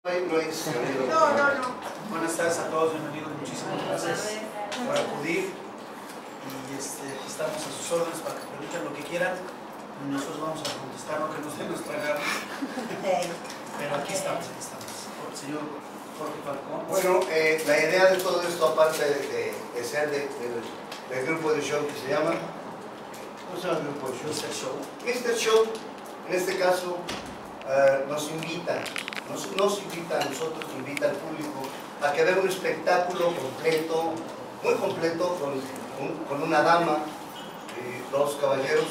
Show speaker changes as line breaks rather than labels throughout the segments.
No.
Buenas tardes a todos, bienvenidos, muchísimas gracias por acudir. Y aquí estamos a sus órdenes para que pregunten lo que quieran. Nosotros vamos a contestar lo que nos dé nuestra gana. Pero aquí estamos. Señor Jorge Falcón.
Bueno, la idea de todo esto, aparte de ser del grupo de show que se llama, ¿cómo se llama el grupo de show?
Mr. Show.
Mr. Show, en este caso, nos invita a nosotros, invita al público a que vea un espectáculo completo, muy completo, con una dama y dos caballeros,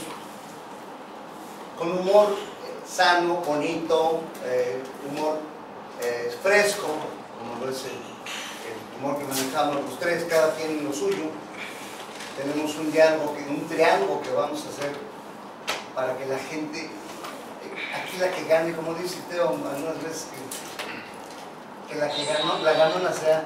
con humor sano, bonito, humor fresco, como lo es el humor que manejamos los tres, cada quien lo suyo. Tenemos un triángulo que vamos a hacer para que la gente, aquí la que gane, como dice Teo algunas veces, que la ganona sea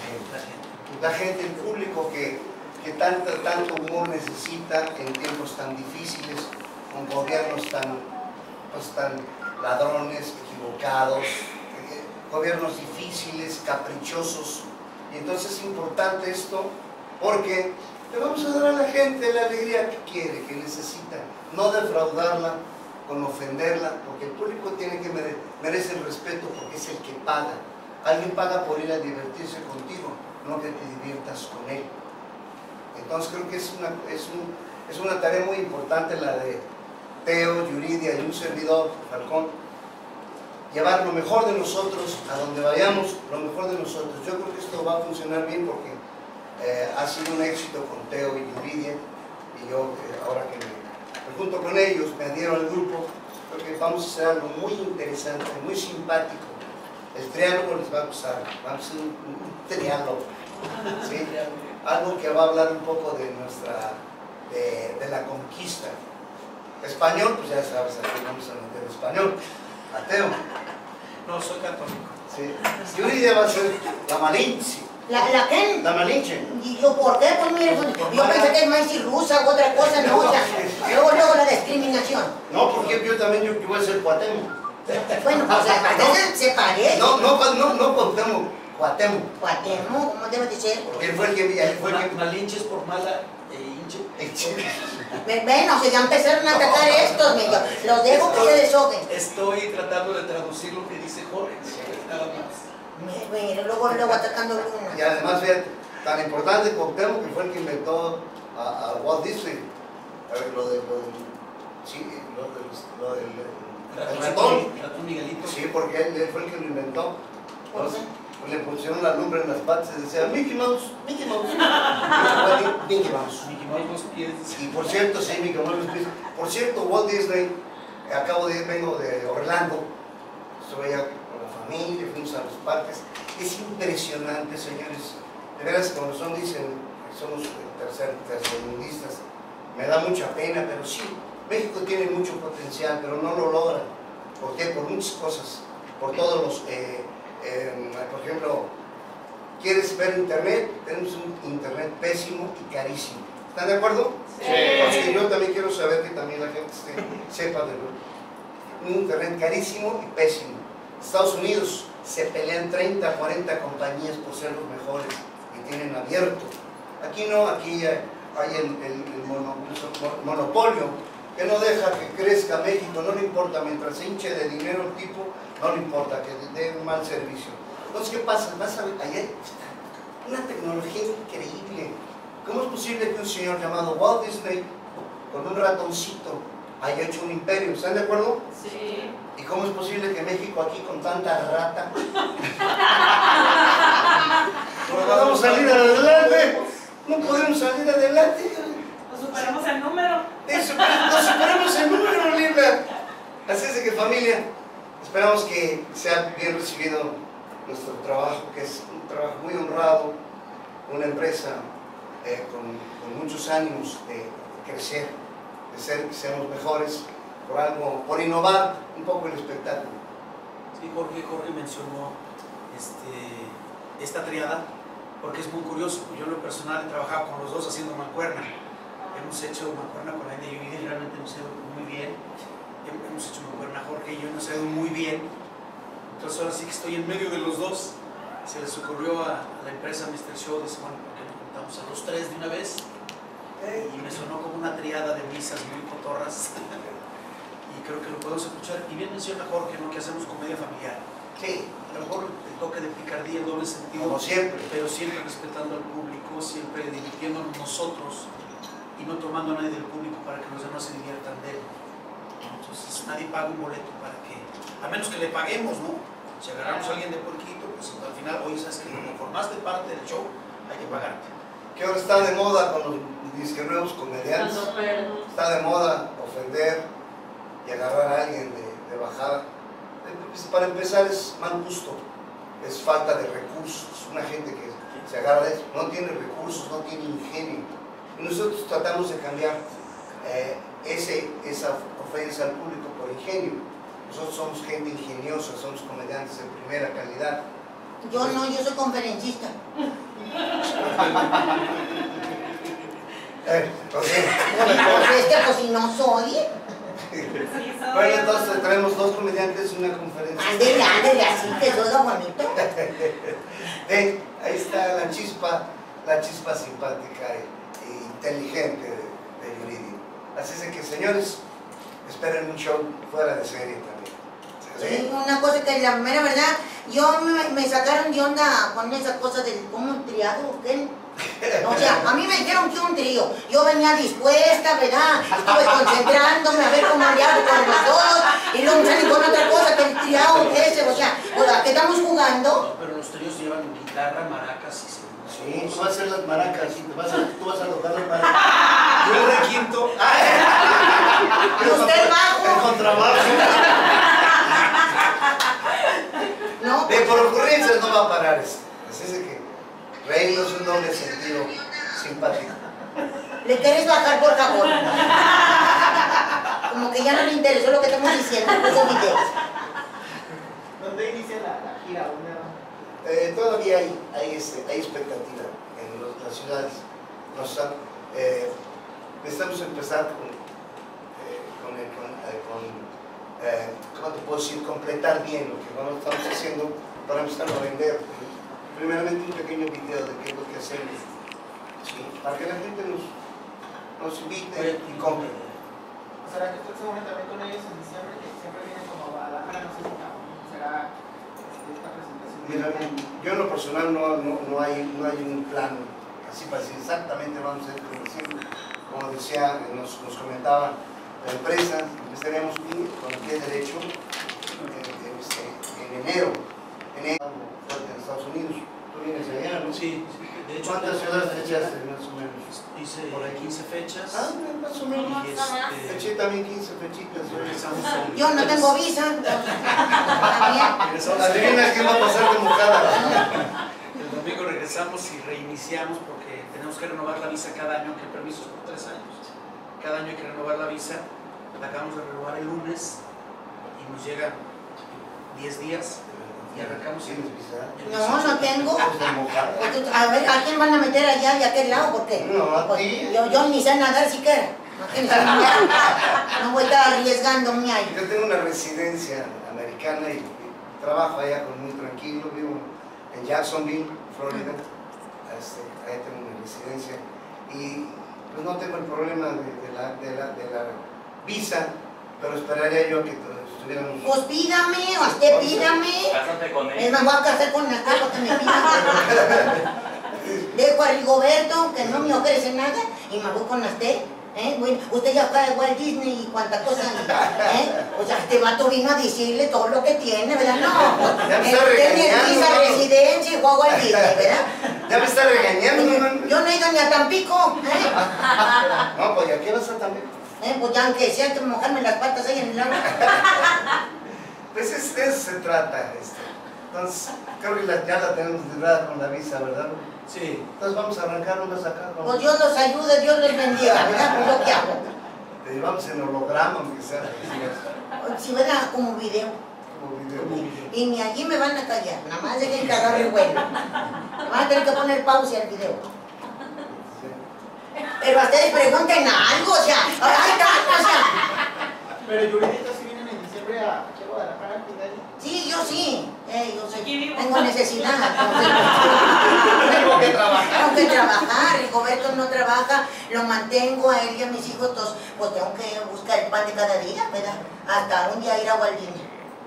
la gente, el público que tanto humor necesita en tiempos tan difíciles, con gobiernos tan ladrones, equivocados, gobiernos difíciles, caprichosos. Y entonces es importante esto porque le vamos a dar a la gente la alegría que quiere, que necesita, no defraudarla con ofenderla, porque el público merece el respeto porque es el que paga. Alguien paga por ir a divertirse contigo, no que te diviertas con él. Entonces creo que es una tarea muy importante la de Teo, Yuridia y un servidor, Falcón, llevar lo mejor de nosotros a donde vayamos, lo mejor de nosotros. Yo creo que esto va a funcionar bien porque ha sido un éxito con Teo y Yuridia, y yo ahora que me junto con ellos, me adhiero al grupo, creo que vamos a hacer algo muy interesante, muy simpático. El triángulo les va a gustar, vamos a hacer un triángulo, ¿sí? Algo que va a hablar un poco de de la conquista. Español, pues ya sabes, aquí vamos a meter español. Ateo.
No, soy católico.
Sí. Yuridia va a ser la Malinche.
¿La qué?
La Malinche.
¿Y yo por qué? Pues mire, yo pensé que es maíz rusa o otra cosa, no, o sea, luego la discriminación.
No, porque yo también yo voy a ser Cuauhtémoc.
Bueno, pues se parece.
No Cuauhtémoc, Cuauhtémoc.
Cuauhtémoc, ¿cómo debe de ser?
Porque él fue el que
Malinche es por mala hinche.
Bueno, o sea, ya empezaron a atacar estos, los dejo que se deshojen.
Estoy tratando de traducir lo que dice Jorge, nada más.
Mira, luego atacando uno.
Y además, fíjate, tan importante Cuauhtémoc que fue el que inventó a Walt Disney. Lo del
ratón Miguelito.
Sí, porque él fue el que lo inventó. Entonces, pues le pusieron la lumbre en las patas y decía Mickey Mouse. Mickey Mouse,
los pies.
Y por cierto, sí, Mickey Mouse los pies. Por cierto, Walt Disney, vengo de Orlando, estuve allá con la familia, fuimos a los parques. Es impresionante, señores. De veras, cuando dicen que somos tercermundistas, me da mucha pena, pero sí, México tiene mucho potencial, pero no lo logra. ¿Por qué? Por muchas cosas. Por todos los... por ejemplo, ¿quieres ver internet? Tenemos un internet pésimo y carísimo. ¿Están de acuerdo?
Sí.
Porque yo también quiero saber que también la gente sepa de un internet carísimo y pésimo. Estados Unidos se pelean 30, 40 compañías por ser los mejores y tienen abierto. Aquí no, aquí hay el monopolio que no deja que crezca México, no le importa, mientras se hinche de dinero el tipo, no le importa que dé un mal servicio. Entonces, ¿qué pasa? Vas a ver, allá está una tecnología increíble. ¿Cómo es posible que un señor llamado Walt Disney, con un ratoncito, haya hecho un imperio? ¿Están de acuerdo?
Sí.
¿Y cómo es posible que México aquí con tanta rata no podamos salir adelante? No podemos salir adelante.
Nos superamos el número.
Nos superamos el número, Linda. Así es de que, familia, esperamos que sea bien recibido nuestro trabajo, que es un trabajo muy honrado, una empresa con muchos ánimos de crecer, que seamos mejores, por innovar un poco el espectáculo.
Sí, Jorge mencionó esta triada porque es muy curioso. Yo en lo personal he trabajado con los dos haciendo mancuerna. Hemos hecho mancuerna con la N y realmente nos ha ido muy bien. Hemos hecho mancuerna Jorge y yo nos ha ido muy bien. Entonces ahora sí que estoy en medio de los dos. Se les ocurrió a la empresa Mr. Show, dice, bueno, ¿por qué no juntamos a los tres de una vez? Y me sonó como una triada de risas muy cotorras. Y creo que lo podemos escuchar. Y bien menciona Jorge, ¿no?, que hacemos comedia familiar.
Sí,
A lo mejor el toque de picardía, el doble sentido,
como siempre.
pero siempre respetando al público, siempre divirtiéndonos nosotros y no tomando a nadie del público para que los demás se diviertan de él. Entonces nadie paga un boleto para que, a menos que le paguemos, ¿no? Si agarramos a alguien de porquito, pues al final, oye, sabes que como formaste parte del show, hay que pagarte.
Que ahora está de moda con los disque nuevos comediantes. Está de moda ofender y agarrar a alguien de bajada. Para empezar es mal gusto, es falta de recursos. Una gente que se agarra de eso no tiene recursos, no tiene ingenio. Y nosotros tratamos de cambiar esa ofensa al público por ingenio. Nosotros somos gente ingeniosa, somos comediantes de primera calidad.
Yo no, yo soy conferencista. Pues si no soy.
Bueno, entonces tenemos dos comediantes y una conferencia.
Ándele, así que todo bonito.
Ahí está la chispa simpática e inteligente de Yuridia. Así es de que, señores, esperen un show fuera de serie también.
Sí, una cosa que la mera verdad, yo me sacaron de onda con esa cosa del como un triado, ¿qué? O sea, a mí me dijeron que un trío, yo venía dispuesta, ¿verdad? Estuve concentrándome a ver cómo le hago con los dos, y luego me salen con otra cosa que el triado ese, o sea, ¿qué estamos jugando?
No, pero los tríos llevan guitarra, maracas y
Sí, tú vas a hacer las maracas, tú vas a tocar las maracas. Yo el requinto.
¿Y usted bajo?
El contrabajo.
No,
Por ocurrencias no va a parar esto. Así es de que reírnos es un doble sentido simpático.
¿Le quieres bajar, por favor? Como que ya no le interesó lo que estamos diciendo, pues esos videos.
¿Dónde inicia la gira?
Todavía hay expectativa en las ciudades. Necesitamos empezar ¿cómo te puedo decir? Completar bien lo que estamos haciendo para empezar a vender. Primeramente un pequeño video de qué es lo que hacemos, ¿sí? Para que la gente nos invite y compre.
¿Será que usted se une también con ellos en diciembre? Que siempre vienen como a Guadalajara, no sé si será esta presentación.
Mira, yo en lo personal no hay un plan así para decir exactamente vamos a ir con diciembre. Como decía, nos comentaba la empresa, empezaríamos con el pie derecho en enero. Fuerte en Estados Unidos. Tú vienes de allá, ¿no?
Sí, de hecho.
¿Cuántas ciudades echaste más o menos?
Hice por ahí 15 fechas.
Más o menos.
Y
Eché también 15 fechitas.
Yo no tengo visa.
Adivina qué va a pasar de mojada.
El domingo regresamos y reiniciamos porque tenemos que renovar la visa cada año, que el permiso es por 3 años. Cada año hay que renovar la visa. La acabamos de renovar el lunes y nos llegan 10 días y arrancamos.
No tengo. A ver, ¿a quién van a meter allá y a aquel lado? ¿Por qué?
No, a ti.
Yo ni sé nadar siquiera. No voy a estar arriesgándome ahí.
Yo tengo una residencia americana y trabajo allá muy tranquilo. Vivo en Jacksonville, Florida. Ahí tengo una residencia. Y pues no tengo el problema de la visa, pero esperaría yo que estuviéramos.
Pues pídame, o usted pídame.
Cásate con él.
Me voy a casar con aquel que me pida. Dejo a Rigoberto, que no me ofrece nada, y me voy con usted. Bueno, usted ya fue a Walt Disney y cuánta cosa. O sea, este vato vino a decirle todo lo que tiene, ¿verdad? No.
Ya me está
Tiene
regañando,
visa,
¿no?
residencia y fue a Walt Disney, ¿verdad?
Ya me está regañando, ¿no?
Yo no he ido ni a Tampico.
No, pues ¿a qué vas a también?
Pues ya aunque sea que mojarme las patas ahí en el agua.
Pues de eso se trata. Entonces, creo que ya la tenemos librada con la visa, ¿verdad?
Sí.
Entonces vamos a arrancarnos acá.
Pues Dios los ayude, Dios los bendiga, ¿verdad? Pues lo que hago.
Te llevamos en holograma, aunque sea.
Si verá como video.
Como video.
Y ni allí me van a callar, nada más dejen que agarre el vuelo. Me van a tener que poner pausa al video. Pero a ustedes pregunten algo, o sea, ay, o sea.
Pero Yuridita sí vienen en diciembre aquí a Guadalajara, Fidel?
Sí, yo sí. Yo
Aquí
sí.
vivo.
Tengo necesidad.
Tengo que trabajar.
Tengo que trabajar. Rigoberto no trabaja. Lo mantengo a él y a mis hijos. Entonces, pues tengo que buscar el pan de cada día, ¿verdad? Hasta un día ir a Waldini.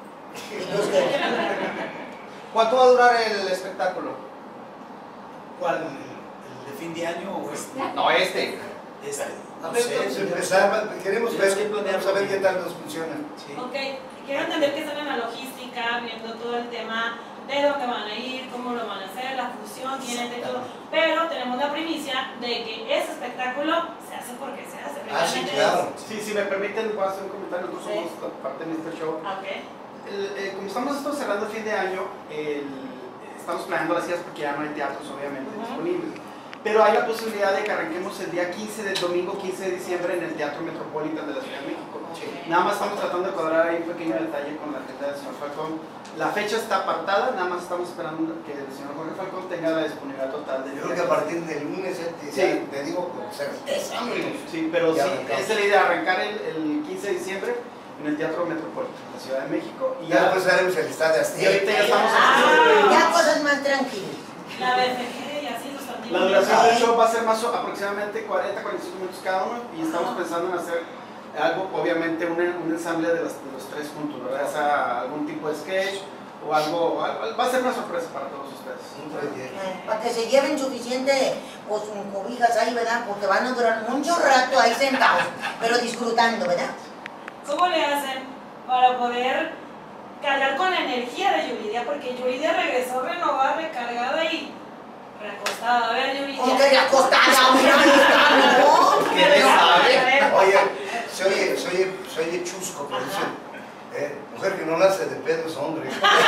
¿Cuánto va a durar el espectáculo?
¿Cuál? ¿El de fin de año o este?
No, este.
Este.
A
No
ver,
sé,
vamos a
señor.
empezar, queremos
Tienes
ver,
que planear
vamos a ver
bien.
qué tal nos funciona.
Sí.
Ok, quiero entender que están en la logística, viendo todo el tema de dónde van a ir, cómo lo van a hacer, la fusión, quiénes de todo. Pero tenemos la primicia de que ese espectáculo se hace porque se hace.
Ah, sí,
Realmente
claro.
Sí, si me permiten, voy a hacer un comentario. Nosotros
Sí.
somos parte de este show.
Ok.
Como estamos esto cerrando el fin de año, estamos planeando las ideas porque ya no hay teatros obviamente disponibles. Pero hay la posibilidad de que arranquemos el día 15 del domingo 15 de diciembre en el Teatro Metropolitan de la Ciudad de México.
Sí.
Nada más estamos tratando de cuadrar ahí un pequeño detalle con la agenda del señor Falcón. La fecha está apartada, nada más estamos esperando que el señor Jorge Falcón tenga la disponibilidad total de
Yo creo que a partir del lunes te digo con certeza.
Sí, pero
Ya
sí,
arrancamos.
esa es la idea, arrancar el 15 de diciembre en el Teatro Metropolitan de la Ciudad de México. Y
Ya después haremos el estadio
y ahorita ya estamos
Ya cosas más tranquilas.
La BFG y así sustantivos.
La duración del show va a ser más aproximadamente 40-45 minutos cada uno y estamos pensando en hacer algo, obviamente un ensamble de los tres juntos, ¿verdad? O sea, algún tipo de sketch o algo, va a ser una sorpresa para todos ustedes.
Para que se lleven suficiente pues, cobijas ahí, ¿verdad? Porque van a durar mucho rato ahí sentados, pero disfrutando, ¿verdad?
¿Cómo le hacen para poder cargar con la energía de Yuridia? Porque Yuridia regresó renovada, recargada y recostada. A ver, Yuridia.
Como que la costada, mira, ahí está, ¿no?
¿Qué le sabe?
A ver.
Oye, soy de chusco, por eso. Mujer que no nace de pedo es hombre.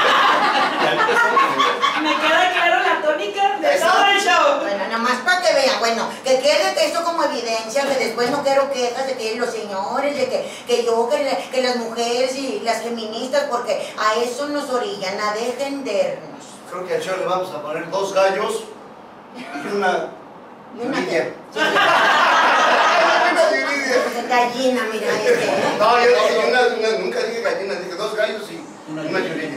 Me queda claro la tónica de todo el show.
Bueno, nada más para que vean, bueno, que quede esto como evidencia, que después no quiero quejas de que los señores, de que las mujeres y las feministas, porque a eso nos orillan, a defendernos.
Creo que al show le vamos a poner 2 gallos y una Yuridia. Una Yuridia.
Gallina, mira,
No, yo dije, nunca dije gallina, dije 2 gallos y una Yuridia.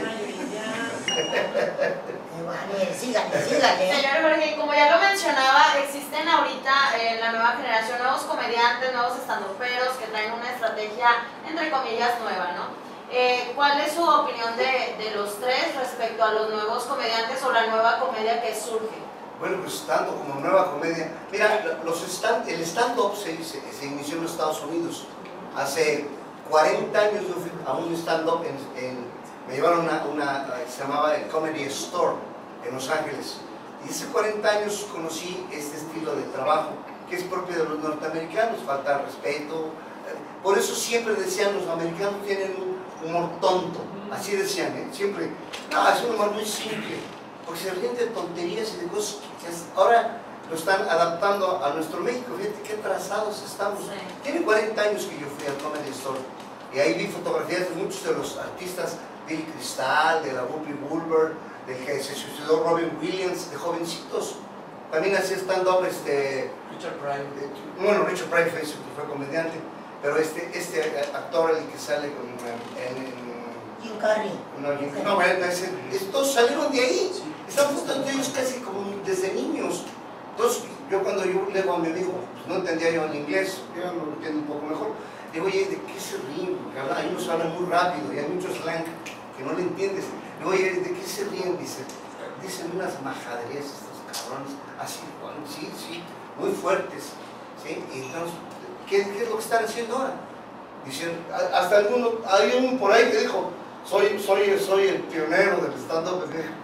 Síganle.
Señor Jorge, como ya lo mencionaba, existen ahorita en la nueva generación nuevos comediantes, nuevos estandoperos que traen una estrategia, entre comillas, nueva, ¿no? ¿Cuál es su opinión de los tres respecto a los nuevos comediantes o la nueva comedia que surge?
Bueno, pues tanto como nueva comedia. Mira, el stand-up se inició en los Estados Unidos. Hace 40 años yo fui a un stand-up, me llevaron a una se llamaba el Comedy Store en Los Ángeles. Y hace 40 años conocí este estilo de trabajo, que es propio de los norteamericanos, falta de respeto. Por eso siempre decían, los americanos tienen un humor tonto. Así decían, siempre. No, es un humor muy simple. Porque se ríen de tonterías y de cosas que ahora lo están adaptando a nuestro México. Fíjate qué atrasados estamos.
Sí.
Tiene 40 años que yo fui al Comedy Store y ahí vi fotografías de muchos de los artistas, Billy Crystal, de la Whoopi Goldberg, del que se suicidó Robin Williams, de jovencitos. También hacía stand-up
Richard Pryor.
bueno, Richard Pryor fue comediante, pero este actor, el que sale con
Jim Carrey.
no, bueno, estos salieron de ahí.
Sí.
Están frustrando ellos casi como desde niños. Entonces, cuando yo le digo a mi amigo, pues no entendía yo el inglés, yo lo entiendo un poco mejor. Digo, oye, ¿de qué se ríen? Porque hay unos hablan muy rápido y hay mucho slang que no le entiendes. Digo, oye, ¿de qué se ríen? Dicen unas majaderías estos cabrones, así, bueno, sí, muy fuertes. ¿Sí? Y entonces, ¿qué es lo que están haciendo ahora? Dicen, hasta hay uno por ahí que dijo, soy el pionero del stand-up.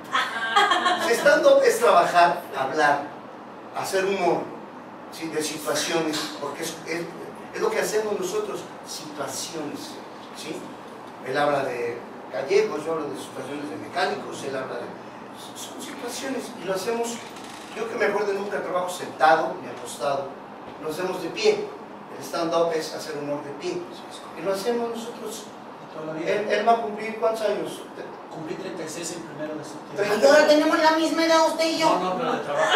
Stand-up es trabajar, hablar, hacer humor, ¿sí? De situaciones, porque es lo que hacemos nosotros, situaciones. ¿Sí? Él habla de gallegos, yo hablo de situaciones de mecánicos, él habla de... Son situaciones y lo hacemos, yo que me acuerdo nunca trabajo sentado ni acostado, lo hacemos de pie. El stand-up es hacer humor de pie y lo hacemos nosotros.
Toda la vida.
Él va a cumplir ¿cuántos años?
Cumplí 36 el 1 de septiembre.
Y ahora tenemos la misma edad usted y yo.
No, pero de trabajo.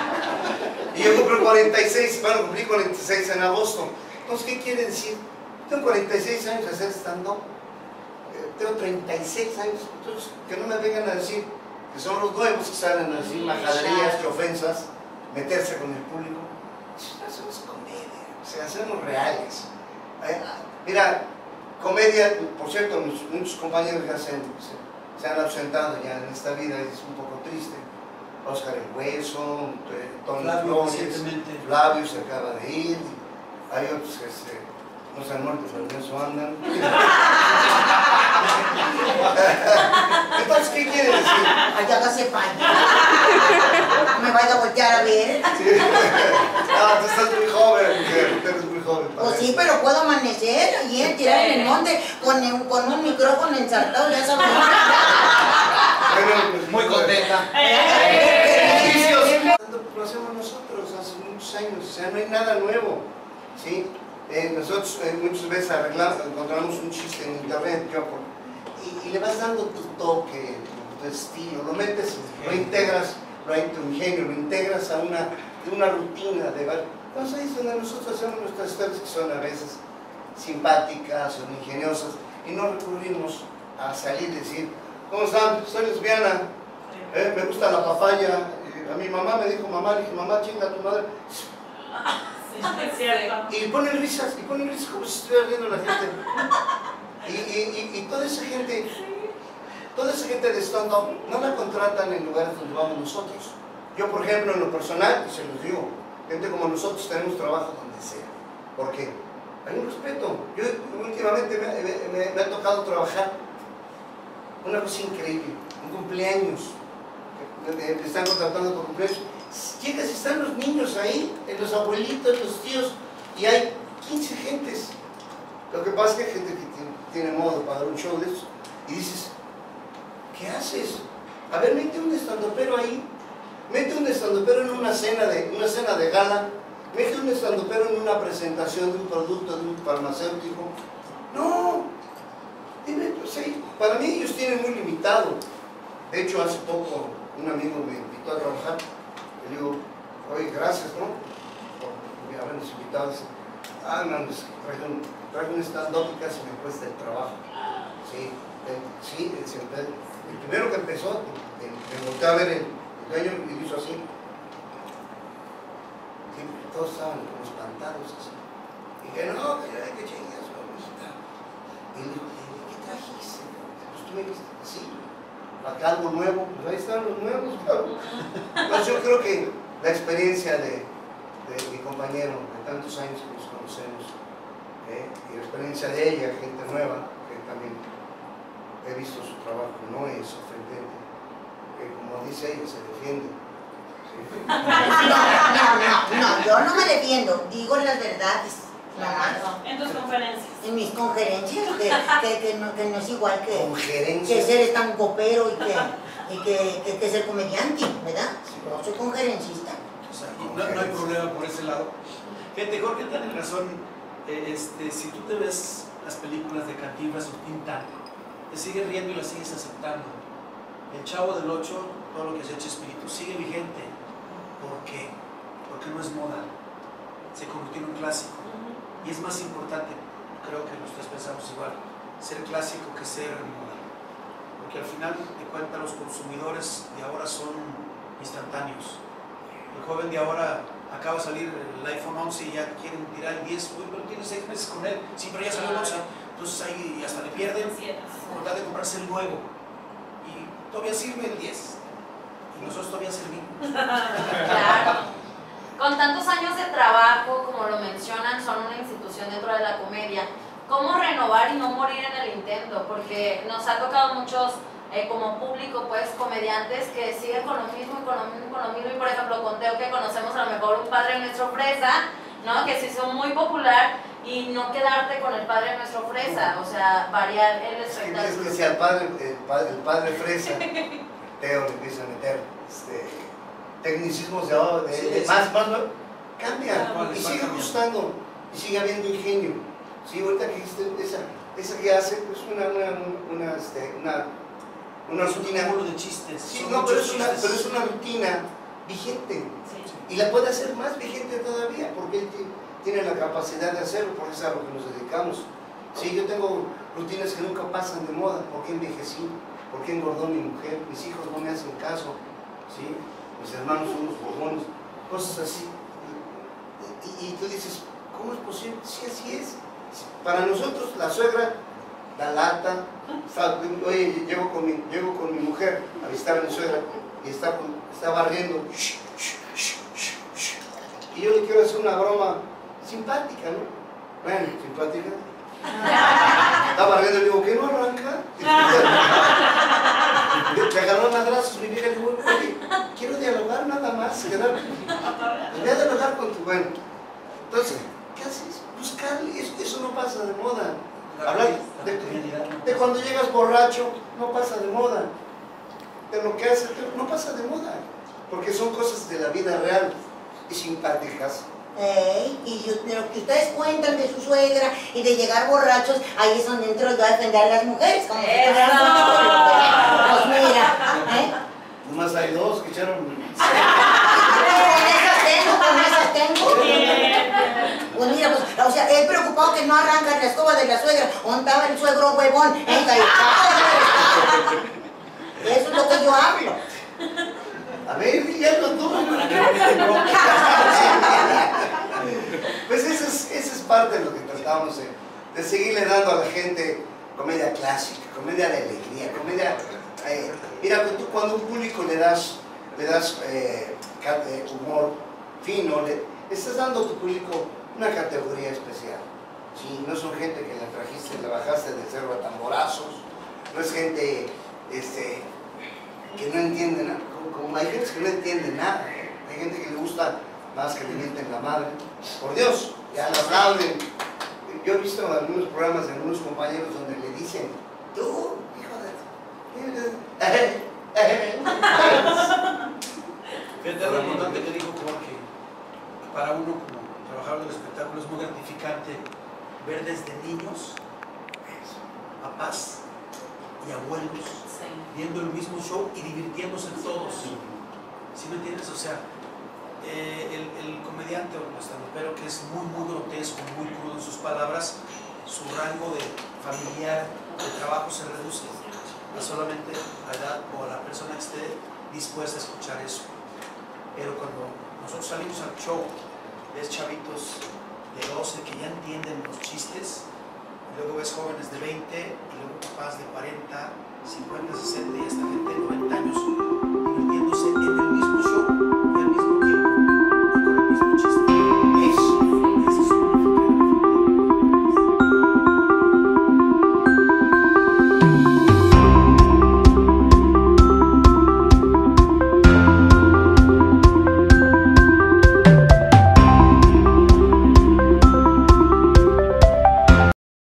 Y yo cumplo 46, bueno, cumplí 46 en agosto. Entonces, ¿qué quiere decir? tengo 46 años de hacer stand-up, tengo 36 años, entonces que no me vengan a decir que son los nuevos que salen a decir majaderías y ofensas, meterse con el público. Hacemos comedia, o sea, hacemos reales. Mira, comedia, por cierto, muchos compañeros ya se han ausentado ya en esta vida, es un poco triste. Oscar el Hueso, Tony Flores, Flavio se acaba de ir, hay otros que no se han muerto, pero en eso andan. Entonces, ¿qué quiere decir?
Allá hágase paña. Me vaya a voltear a ver.
Sí. Ah, tú estás muy joven, mujer, tú eres muy joven.
Pues sí, pero puedo amanecer allí, tirar en el monte con un micrófono ensartado, ya sabes.
Bueno, pues,
Muy contenta.
Lo hacemos nosotros hace muchos años, o sea, no hay nada nuevo, ¿sí? Nosotros muchas veces encontramos un chiste en internet, y le vas dando tu toque, tu estilo, lo metes, lo integras, tu ingenio, lo integras a una rutina de varios. Entonces ahí es donde nosotros hacemos nuestras historias que son a veces simpáticas o ingeniosas, y no recurrimos a salir y decir, ¿cómo están? Soy lesbiana, me gusta la papaya. A mi mamá me dijo, mamá, le dije, mamá, chinga a tu madre.
Es cierto.
Y ponen risas como si estuviera riendo la gente. Y toda esa gente de stand-up no la contratan en lugares donde vamos nosotros. Yo, por ejemplo, en lo personal, y se los digo, gente como nosotros tenemos trabajo donde sea. ¿Por qué? Hay un respeto. Yo últimamente me ha tocado trabajar una cosa increíble, un cumpleaños. Me están contratando por cumpleaños. Llegas y están los niños ahí, los abuelitos, los tíos, y hay 15 gentes. Lo que pasa es que hay gente que tiene modo para dar un show de eso, y dices, ¿qué haces? A ver, mete un estandopero ahí, mete un estandopero en una cena de gala, mete un estandopero en una presentación de un producto de un farmacéutico. No, dime, pues, sí, para mí ellos tienen muy limitado. De hecho, hace poco un amigo me invitó a trabajar. Le digo, oye, gracias, ¿no? Por habernos invitado. Dice, no, pues, traigo un stand-up y casi me cuesta el trabajo. Sí, el primero que empezó, me volteé a ver el dueño y hizo así. Sí, todos estaban como espantados así. Y dije, no, que chingas, vamos a estar. Y le dijo, ¿qué trajiste? Pues tú me dijiste, sí. Acá algo nuevo, pues ahí están los nuevos, claro. Entonces yo creo que la experiencia de mi compañero, de tantos años que nos conocemos, y la experiencia de ella, gente nueva, que también he visto su trabajo, no es ofendente, que como dice ella, se defiende. ¿Sí?
No, yo no me defiendo, digo las verdades.
En tus conferencias.
En mis conferencias, que no es igual que ser estandopero y que ser comediante, ¿verdad? Yo soy conferencista.
O sea, no hay problema por ese lado. Fíjate, Jorge tiene razón. Si tú te ves las películas de Cantinflas o Tintán, te sigues riendo y las sigues aceptando. El Chavo del Ocho, todo lo que se echa espíritu, sigue vigente. ¿Por qué? Porque no es moda. Se convirtió en un clásico. Y es más importante, creo que los tres pensamos igual, ser clásico que ser moda. Porque al final de cuentas los consumidores de ahora son instantáneos. El joven de ahora acaba de salir el iPhone 11 y ya quieren tirar el 10, uy, pero tiene 6 meses con él, sí, pero ya salió el 11. Entonces ahí hasta le pierden por tratar de comprarse el nuevo. Y todavía sirve el 10. Y nosotros todavía servimos.
Claro. Con tantos años de trabajo, como lo mencionan, son una institución dentro de la comedia. ¿Cómo renovar y no morir en el intento? Porque nos ha tocado muchos, como público, pues, comediantes que siguen con lo mismo y con lo mismo y con lo mismo. Y por ejemplo, con Teo, que conocemos a lo mejor un Padre Nuestro Fresa, ¿no? Que se hizo muy popular, y no quedarte con el Padre Nuestro Fresa, o sea, variar el espectáculo.
Es que si al el padre Fresa, Teo le empieza a meter tecnicismos de más, cambia, y sigue gustando, y sigue habiendo ingenio. Sí, ahorita que esa que hace, pues una rutina.
Un de chistes.
Sí, no, pero es una rutina vigente. Sí. Y la puede hacer más vigente todavía, porque él tiene la capacidad de hacerlo, porque es a lo que nos dedicamos. Sí, yo tengo rutinas que nunca pasan de moda. ¿Por qué envejecí? ¿Por qué engordó mi mujer? Mis hijos no me hacen caso, ¿sí? Mis hermanos son unos borbones, cosas así. Y tú dices, ¿cómo es posible? Sí, así es. Para nosotros la suegra da lata. Oye, llego con mi mujer a visitar a mi suegra y está barriendo. Y yo le quiero hacer una broma simpática, ¿no? Bueno, simpática. Está barriendo y le digo, ¿qué no arranca? Me agarró madrazos mi vieja y le digo, oye, quiero dialogar nada más. Voy a dialogar con tu... Bueno, entonces, ¿qué haces? Buscarle, eso no pasa de moda. Hablar de cuando llegas borracho, no pasa de moda. De lo que haces, no pasa de moda. Porque son cosas de la vida real y simpáticas.
Y lo que ustedes cuentan de su suegra y de llegar borrachos, ahí es donde entro yo a defender a las mujeres. Como pues mira,
Nomás hay dos que echaron...
Con esas tengo. Pues mira, pues, o sea, él preocupado que no arranca la escoba de la suegra. ¿Dónde estaba el suegro huevón? Eso es lo que yo hablo.
A ver, ya lo tú. Pues esa es parte de lo que tratamos de seguirle dando a la gente comedia clásica, comedia de alegría, comedia... mira, tú cuando a un público le das humor fino, le estás dando a tu público una categoría especial. Sí, no son gente que la trajiste, la bajaste del cerro a tamborazos, no es gente que no entiende nada, como hay gente que no entiende nada, hay gente que le gusta más que le mienten la madre, por Dios, ya la aplauden. Yo he visto algunos programas de algunos compañeros donde le dicen, tú, hijo de...
Fíjate lo importante que dijo Jorge, para uno como trabajador del espectáculo es muy gratificante ver desde niños, papás y abuelos viendo el mismo show y divirtiéndose todos. ¿Sí me entiendes? O sea, el comediante o el estandopero que es muy grotesco, muy crudo en sus palabras, su rango de familiar, de trabajo se reduce a solamente la edad o a la persona que esté dispuesta a escuchar eso. Pero cuando nosotros salimos al show, ves chavitos de 12 que ya entienden los chistes, y luego ves jóvenes de 20 y luego papás de 40, 50, 60 y